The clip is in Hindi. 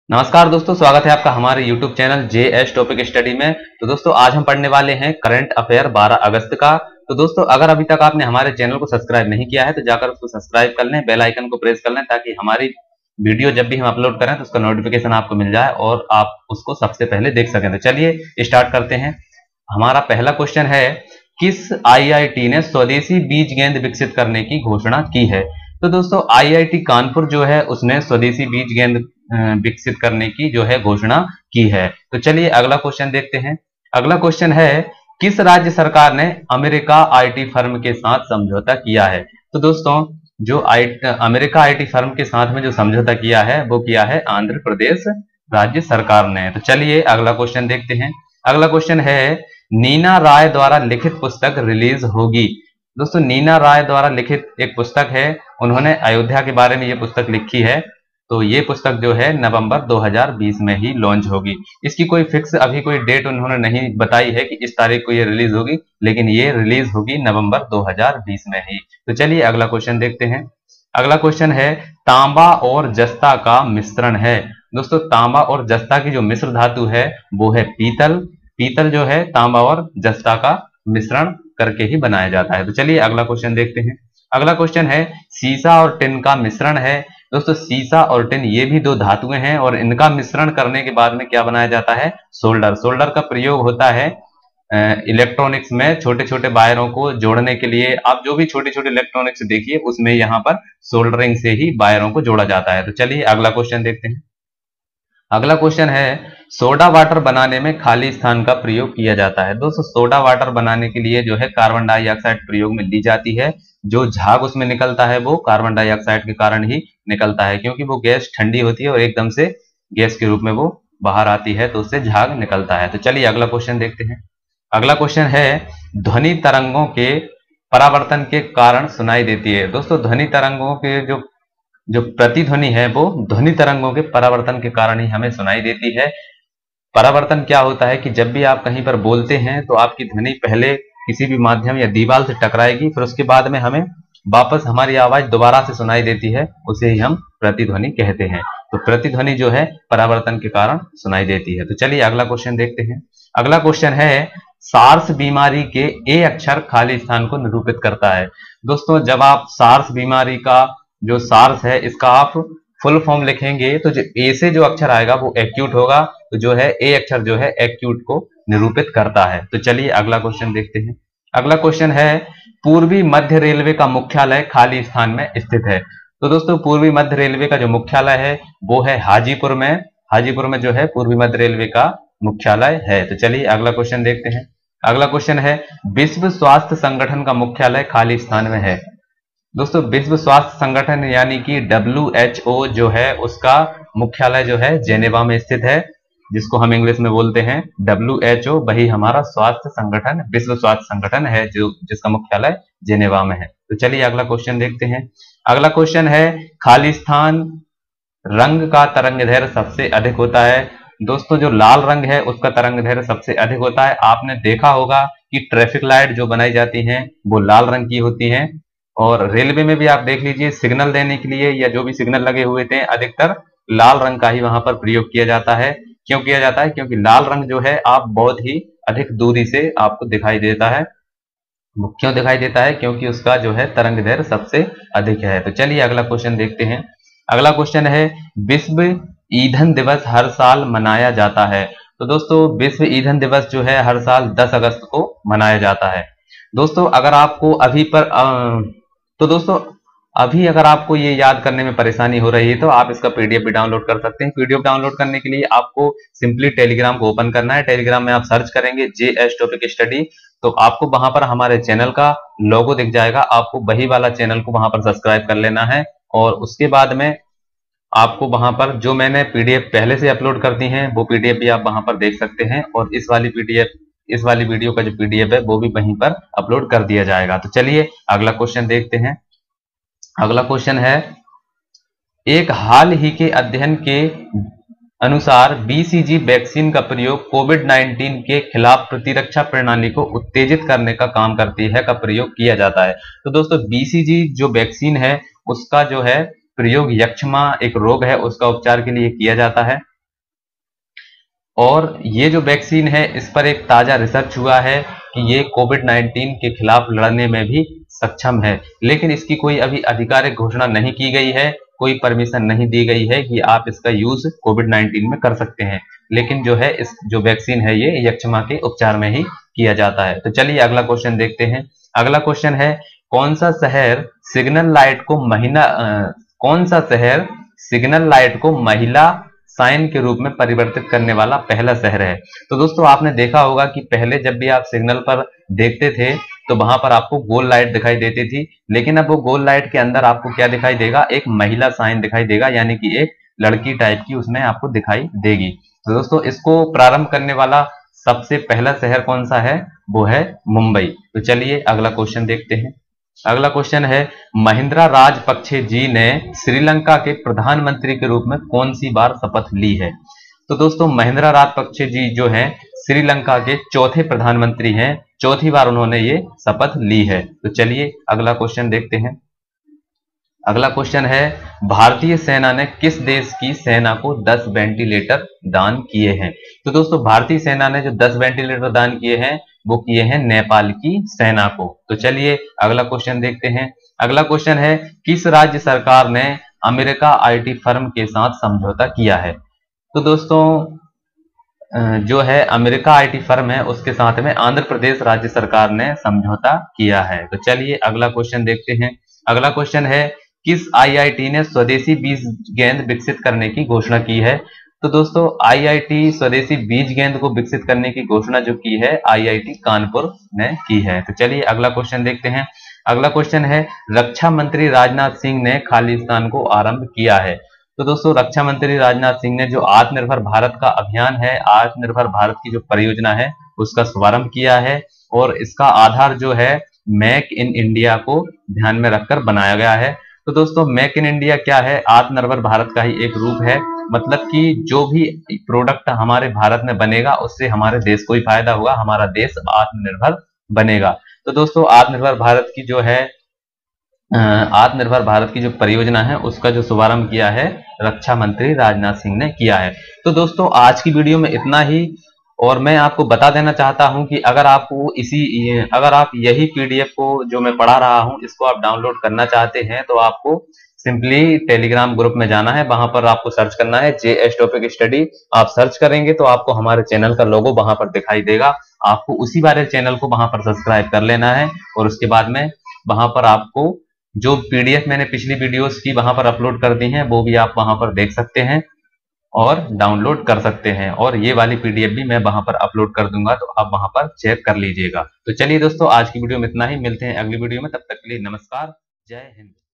नमस्कार दोस्तों, स्वागत है आपका हमारे YouTube channel JS topic study में। तो दोस्तों आज हम पढ़ने वाले हैं करंट अफेयर 12 अगस्त का। तो दोस्तों अगर अभी तक आपने हमारे चैनल को सब्सक्राइब नहीं किया है तो जाकर उसको सब्सक्राइब कर लें, बेल आइकन को प्रेस कर लें ताकि हमारी वीडियो जब भी हम अपलोड करें तो उसका नोटिफिकेशन आपको मिल जाए और आप उसको सबसे पहले देख सकें। तो चलिए स्टार्ट करते हैं। हमारा पहला क्वेश्चन है, किस IIT ने स्वदेशी बीज गेंद विकसित करने की घोषणा की है? तो दोस्तों IIT कानपुर जो है उसने स्वदेशी बीज गेंद विकसित करने की जो है घोषणा की है। तो चलिए अगला क्वेश्चन देखते हैं। अगला क्वेश्चन है, किस राज्य सरकार ने अमेरिका IT फर्म के साथ समझौता किया है? तो दोस्तों जो अमेरिका IT फर्म के साथ में जो समझौता किया है वो किया है आंध्र प्रदेश राज्य सरकार ने। तो चलिए अगला क्वेश्चन देखते हैं। अगला क्वेश्चन है, नीना राय द्वारा लिखित पुस्तक रिलीज होगी। दोस्तों नीना राय द्वारा लिखित एक पुस्तक है, उन्होंने अयोध्या के बारे में ये पुस्तक लिखी है। तो ये पुस्तक जो है नवंबर 2020 में ही लॉन्च होगी। इसकी कोई फिक्स अभी कोई डेट उन्होंने नहीं बताई है कि इस तारीख को ये रिलीज होगी, लेकिन ये रिलीज होगी नवंबर 2020 में ही। तो चलिए अगला क्वेश्चन देखते हैं। अगला क्वेश्चन है, तांबा और जस्ता का मिश्रण है। दोस्तों तांबा और जस्ता की जो मिश्र धातु है वो है पीतल। पीतल जो है तांबा और जस्ता का मिश्रण करके ही बनाया जाता है। तो चलिए अगला क्वेश्चन देखते हैं। अगला क्वेश्चन है, सीसा और टिन का मिश्रण है। दोस्तों सीसा और टिन ये भी दो धातुएं हैं और इनका मिश्रण करने के बाद में क्या बनाया जाता है? सोल्डर। सोल्डर का प्रयोग होता है इलेक्ट्रॉनिक्स में छोटे छोटे वायरों को जोड़ने के लिए। आप जो भी छोटे छोटे इलेक्ट्रॉनिक्स देखिए उसमें यहाँ पर सोल्डरिंग से ही वायरों को जोड़ा जाता है। तो चलिए अगला क्वेश्चन देखते हैं। अगला क्वेश्चन है, सोडा वाटर बनाने में खाली स्थान का प्रयोग किया जाता है। दोस्तों सोडा वाटर बनाने के लिए जो है कार्बन डाइऑक्साइड प्रयोग में ली जाती है। जो झाग उसमें निकलता है वो कार्बन डाइऑक्साइड के कारण ही निकलता है, क्योंकि वो गैस ठंडी होती है और एकदम से गैस के रूप में वो बाहर आती है तो उससे झाग निकलता है। तो चलिए अगला क्वेश्चन देखते हैं। अगला क्वेश्चन है, ध्वनि तरंगों के परावर्तन के कारण सुनाई देती है। दोस्तों ध्वनि तरंगों के जो जो प्रतिध्वनि है वो ध्वनि तरंगों के परावर्तन के कारण ही हमें सुनाई देती है। परावर्तन क्या होता है कि जब भी आप कहीं पर बोलते हैं तो आपकी ध्वनि पहले किसी भी माध्यम या दीवार से टकराएगी, फिर उसके बाद में हमें वापस हमारी आवाज दोबारा से सुनाई देती है, उसे ही हम प्रतिध्वनि कहते हैं। तो प्रतिध्वनि जो है परावर्तन के कारण सुनाई देती है। तो चलिए अगला क्वेश्चन देखते हैं। अगला क्वेश्चन है, सार्स बीमारी के ए अक्षर खाली स्थान को निरूपित करता है। दोस्तों जब आप सार्स बीमारी का जो सार्स है इसका आप फुल फॉर्म लिखेंगे तो जो ए से जो अक्षर आएगा वो एक्यूट होगा, तो जो है ए अक्षर जो है एक्यूट को निरूपित करता है। तो चलिए अगला क्वेश्चन देखते हैं। अगला क्वेश्चन है, पूर्वी मध्य रेलवे का मुख्यालय खाली स्थान में स्थित है। तो दोस्तों पूर्वी मध्य रेलवे का जो मुख्यालय है वो है हाजीपुर में। हाजीपुर में जो है पूर्वी मध्य रेलवे का मुख्यालय है। तो चलिए अगला क्वेश्चन देखते हैं। अगला क्वेश्चन है, विश्व स्वास्थ्य संगठन का मुख्यालय खाली स्थान में है। दोस्तों विश्व स्वास्थ्य संगठन यानी कि WHO जो है उसका मुख्यालय जो है जेनेवा में स्थित है, जिसको हम इंग्लिश में बोलते हैं WHO। वही हमारा स्वास्थ्य संगठन विश्व स्वास्थ्य संगठन है जो जिसका मुख्यालय जेनेवा में है। तो चलिए अगला क्वेश्चन देखते हैं। अगला क्वेश्चन है, खाली स्थान रंग का तरंग दैर्घ्य सबसे अधिक होता है। दोस्तों जो लाल रंग है उसका तरंग दैर्घ्य सबसे अधिक होता है। आपने देखा होगा कि ट्रैफिक लाइट जो बनाई जाती हैं वो लाल रंग की होती हैं, और रेलवे में भी आप देख लीजिए सिग्नल देने के लिए या जो भी सिग्नल लगे हुए थे अधिकतर लाल रंग का ही वहां पर प्रयोग किया जाता है। क्यों किया जाता है? क्योंकि लाल रंग जो है आप बहुत ही अधिक दूरी से आपको दिखाई देता है। वो क्यों दिखाई देता है? क्योंकि उसका जो है तरंग दैर्घ्य सबसे अधिक है। तो चलिए अगला क्वेश्चन देखते हैं। अगला क्वेश्चन है, विश्व ईंधन दिवस हर साल मनाया जाता है। तो दोस्तों विश्व ईंधन दिवस जो है हर साल 10 अगस्त को मनाया जाता है। दोस्तों अगर आपको अगर आपको ये याद करने में परेशानी हो रही है तो आप इसका पीडीएफ भी डाउनलोड कर सकते हैं। पीडीएफ डाउनलोड करने के लिए आपको सिंपली टेलीग्राम को ओपन करना है। टेलीग्राम में आप सर्च करेंगे JS टॉपिक स्टडी, तो आपको वहां पर हमारे चैनल का लोगो दिख जाएगा। आपको वही वाला चैनल को वहां पर सब्सक्राइब कर लेना है, और उसके बाद में आपको वहां पर जो मैंने पीडीएफ पहले से अपलोड कर दी है वो पीडीएफ भी आप वहां पर देख सकते हैं, और इस वाली वीडियो का जो पीडीएफ है वो भी वहीं पर अपलोड कर दिया जाएगा। तो चलिए अगला क्वेश्चन देखते हैं। अगला क्वेश्चन है, एक हाल ही के अध्ययन के अनुसार BCG वैक्सीन का प्रयोग कोविड-19 के खिलाफ प्रतिरक्षा प्रणाली को उत्तेजित करने का काम करती है का प्रयोग किया जाता है। तो दोस्तों BCG जो वैक्सीन है उसका जो है प्रयोग यक्ष्मा एक रोग है उसका उपचार के लिए किया जाता है। और ये जो वैक्सीन है इस पर एक ताजा रिसर्च हुआ है कि ये कोविड-19 के खिलाफ लड़ने में भी सक्षम है, लेकिन इसकी कोई अभी आधिकारिक घोषणा नहीं की गई है, कोई परमिशन नहीं दी गई है कि आप इसका यूज कोविड-19 में कर सकते हैं। लेकिन जो है इस जो वैक्सीन है ये यक्ष्मा के उपचार में ही किया जाता है। तो चलिए अगला क्वेश्चन देखते हैं। अगला क्वेश्चन है कौन सा शहर सिग्नल लाइट को महिला साइन के रूप में परिवर्तित करने वाला पहला शहर है। तो दोस्तों आपने देखा होगा कि पहले जब भी आप सिग्नल पर देखते थे तो वहां पर आपको गोल लाइट दिखाई देती थी, लेकिन अब वो गोल लाइट के अंदर आपको क्या दिखाई देगा, एक महिला साइन दिखाई देगा, यानी कि एक लड़की टाइप की उसमें आपको दिखाई देगी। तो दोस्तों इसको प्रारंभ करने वाला सबसे पहला शहर कौन सा है, वो है मुंबई। तो चलिए अगला क्वेश्चन देखते हैं। अगला क्वेश्चन है महिंद्रा राजपक्षे जी ने श्रीलंका के प्रधानमंत्री के रूप में कौन सी बार शपथ ली है। तो दोस्तों महिंद्रा राजपक्षे जी जो हैं श्रीलंका के चौथे प्रधानमंत्री हैं, चौथी बार उन्होंने ये शपथ ली है। तो चलिए अगला क्वेश्चन देखते हैं। अगला क्वेश्चन है भारतीय सेना ने किस देश की सेना को 10 वेंटिलेटर दान किए हैं। तो दोस्तों भारतीय सेना ने जो 10 वेंटिलेटर दान किए हैं वो किए हैं नेपाल की सेना को। तो चलिए अगला क्वेश्चन देखते हैं। अगला क्वेश्चन है किस राज्य सरकार ने अमेरिका आईटी फर्म के साथ समझौता किया है। तो दोस्तों जो है अमेरिका आईटी फर्म है उसके साथ में आंध्र प्रदेश राज्य सरकार ने समझौता किया है। तो चलिए अगला क्वेश्चन देखते हैं। अगला क्वेश्चन है किस आईआईटी ने स्वदेशी बीज गेंद विकसित करने की घोषणा की है। तो दोस्तों आईआईटी स्वदेशी बीज गेंद को विकसित करने की घोषणा जो की है आईआईटी कानपुर ने की है। तो चलिए अगला क्वेश्चन देखते हैं। अगला क्वेश्चन है रक्षा मंत्री राजनाथ सिंह ने खालिस्तान को आरंभ किया है। तो दोस्तों रक्षा मंत्री राजनाथ सिंह ने जो आत्मनिर्भर भारत का अभियान है, आत्मनिर्भर भारत की जो परियोजना है उसका शुभारंभ किया है, और इसका आधार जो है मेक इन इंडिया को ध्यान में रखकर बनाया गया है। तो दोस्तों मेक इन इंडिया क्या है, आत्मनिर्भर भारत का ही एक रूप है। मतलब कि जो भी प्रोडक्ट हमारे भारत में बनेगा उससे हमारे देश को ही फायदा होगा, हमारा देश आत्मनिर्भर बनेगा। तो दोस्तों आत्मनिर्भर भारत की जो परियोजना है उसका जो शुभारंभ किया है रक्षा मंत्री राजनाथ सिंह ने किया है। तो दोस्तों आज की वीडियो में इतना ही, और मैं आपको बता देना चाहता हूं कि अगर आप यही पीडीएफ को जो मैं पढ़ा रहा हूं इसको आप डाउनलोड करना चाहते हैं तो आपको सिंपली टेलीग्राम ग्रुप में जाना है, वहां पर आपको सर्च करना है जेएस टॉपिक स्टडी। आप सर्च करेंगे तो आपको हमारे चैनल का लोगो वहां पर दिखाई देगा, आपको उसी वाले चैनल को वहां पर सब्सक्राइब कर लेना है, और उसके बाद में वहां पर आपको जो पीडीएफ मैंने पिछली वीडियोस की वहां पर अपलोड कर दी हैं वो भी आप वहां पर देख सकते हैं और डाउनलोड कर सकते हैं, और ये वाली पीडीएफ भी मैं वहां पर अपलोड कर दूंगा तो आप वहां पर चेक कर लीजिएगा। तो चलिए दोस्तों आज की वीडियो में इतना ही, मिलते हैं अगली वीडियो में, तब तक के लिए नमस्कार, जय हिंद।